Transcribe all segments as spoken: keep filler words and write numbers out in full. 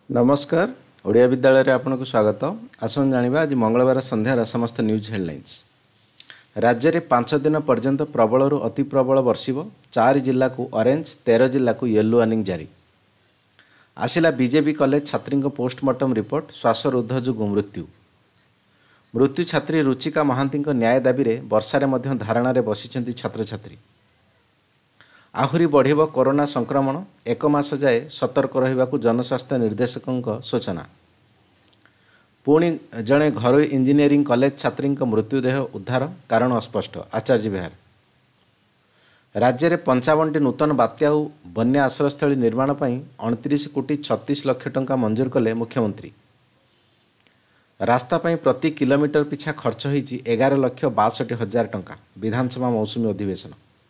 नमस्कार ओडिया विद्यालय रे आपनको स्वागत। आसन जानिबा आज मंगलवार संध्यार समस्त न्यूज हेडलाइंस। राज्य में पांच दिन पर्यंत प्रबल अति प्रबल बर्षिब। चार जिला को ऑरेंज, तेरह जिला को येलो वार्निंग जारी। आसिला बीजेपी कॉलेज छात्री पोस्टमार्टम रिपोर्ट। श्वासरुद्ध जो मृत्यु मृत्यु छात्री रुचिका महांती न्याय दाबी रे वर्षारे मध्य धारणा बसिଛନ୍ତି छात्र छात्री। आहुरी बढ़िब कोरोना संक्रमण। एक मास जाए सतर्क रहिबाकु जनस्वास्थ्य निर्देशकों सूचना। पुणी जड़े घरोई इंजीनियरिंग कॉलेज छात्री मृत्युदेह उद्धार, कारण अस्पष्ट। आचार्य विहार। राज्य में पंचावन टी नूतन बात्या और बन्या आश्रयस्थली निर्माण पर अणतीस कोटी छत्तीस लक्ष टंका मंजूर कले मुख्यमंत्री। रास्ता पर प्रति किलोमीटर पिछा खर्च होईची एगार लक्ष बासठ हजार टंका। विधानसभा मौसुमी अधिवेशन।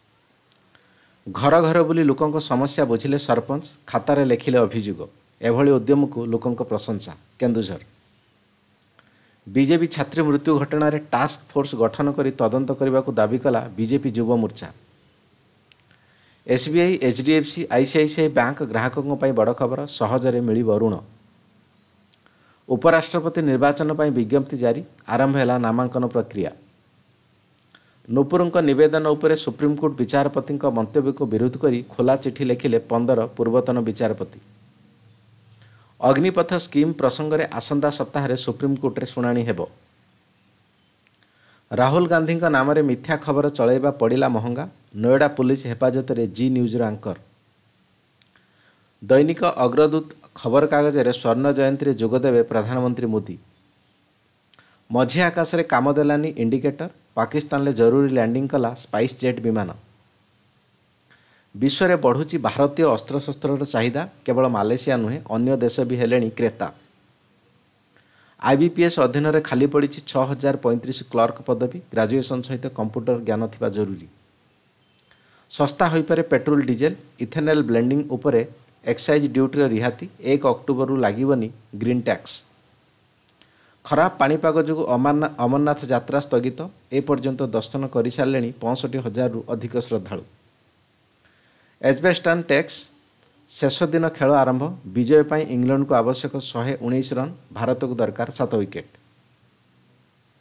घर घर बुली लोकों समस्या बुझिले सरपंच, खातार लेखिले अभियोग। एभली उद्यम को लोकों प्रशंसा। केन्दुझर। बीजेपी छात्री मृत्यु घटना रे टास्क फोर्स गठन करी तदंत करने को दाबी कला बीजेपी युव मोर्चा। एसबीआई, एचडीएफसी, आईसीआईसीआई बैंक ग्राहकों पर बड़ खबर। सहजरे मिलिब ऋण। उपराष्ट्रपति निर्वाचन पर विज्ञप्ति जारी। आरंभ है नामांकन प्रक्रिया। नूपुरଙ୍କ निवेदन उपर सुप्रीमकोर्ट विचारपति मंतव्य को विरोध करी खोला चिठी लिखिले पंदर पूर्वतन विचारपति। अग्निपथ स्कीम प्रसंग में आसंता सप्ताह सुप्रीमकोर्ट रे शुणाणी हेबो। राहुल गांधी नाम रे मिथ्या खबर चलैबा पड़िला महंगा। नोएडा पुलिस हेफाजत रे जी न्यूज एंकर। दैनिक अग्रदूत खबर कागज रे स्वर्ण जयंती रे जोगदेवे प्रधानमंत्री मोदी। मझी आकाश रे काम देलानी इंडिकेटर। पाकिस्तान ले जरूरी लैंडिंग कला स्पाइस जेट विमान। विश्व में बढ़ुची भारतीय अस्त्रशस्त्र चाहिदा। केवल मालेशिया नुहे अन्य देश भी हेलेनी क्रेता। आईबीपीएस अधीन रे खाली पड़ी छह हजार पैंतीस क्लर्क पदवी। ग्रेजुएशन सहित कंप्यूटर ज्ञान थिबा जरूरी। सस्ता हो पारे पेट्रोल डीजेल। इथेनॉल ब्लेंडिंग उपरे एक्साइज ड्यूटी रिहाती। एक अक्टोबर लगिबनी ग्रीन टैक्स। खराब पाणीपाग जो अमरनाथ यात्रा स्थगित। एपर्यंत दर्शन कर सारे पैंसठ हजार रु अधिक श्रद्धालु। एजबेस्टन टैक्स शेष दिन खेल आरंभ। विजय पर इंग्लैंड को आवश्यक शहे उन्नीस रन। भारत को दरकार सात विकेट।